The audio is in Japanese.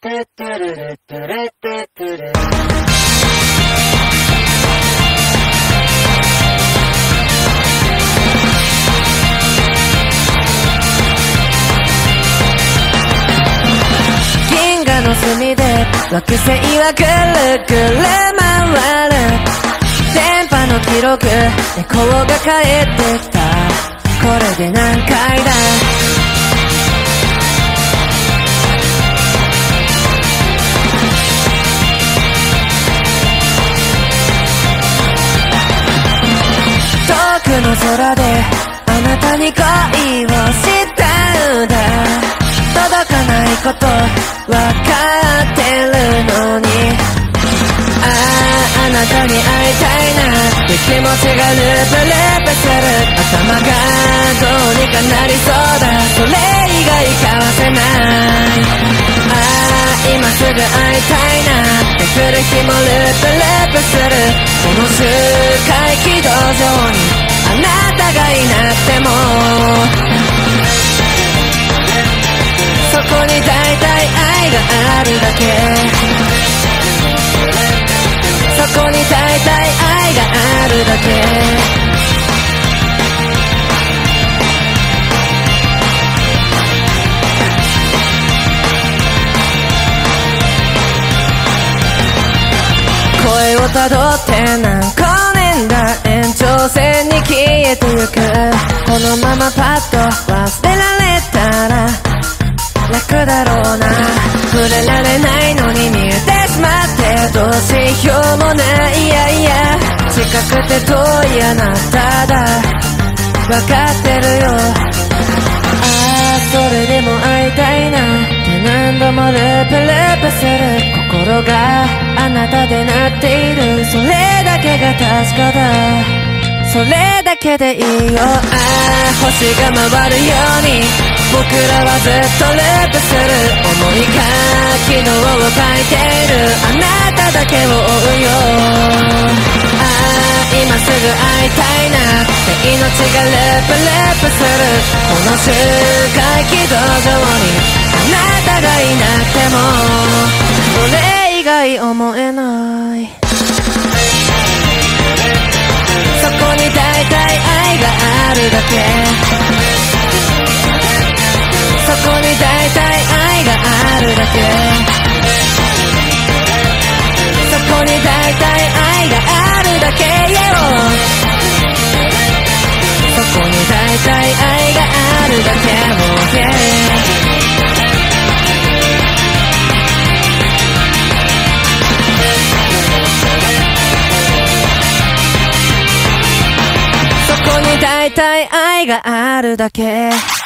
銀河の隅で惑星はぐるぐる回る。電波の記録エコーが返ってきた。これで何回だ。遠くの空であなたに恋をしたんだ。届かないことわかってるのに、あなたに会いたいなって気持ちがループループする。頭がどうにかなりそうだ。それ以外交わせない。今すぐ会いたいなって来る日もループループする。この周回軌道上にあなたがいなくても、そこに大体愛があるだけ。そこに大体愛があるだけ。声をたどって何光年だ。延長線に消えてゆく。このままパッと忘れられたら楽だろうな。触れられないのに見えてしまってどうしようもない。いやいや近くて遠いあなただ。わかってるよ。それでも会いたいなって何度もループループする。心があなたで鳴っている。それだけが確かだ。それだけでいいよ。星が回るように僕らはずっとループする。思いか昨日を書いているあなただけを追うよ。今すぐ会いたいなって命がループループする。この周回軌道上にあなたがいなくてもそれ以外思えない。そこに大体愛があるだけ。そこに大体愛があるだけ。そこに大体愛があるだけよ。そこに大体愛があるだけよ。そこに大体愛があるだけ。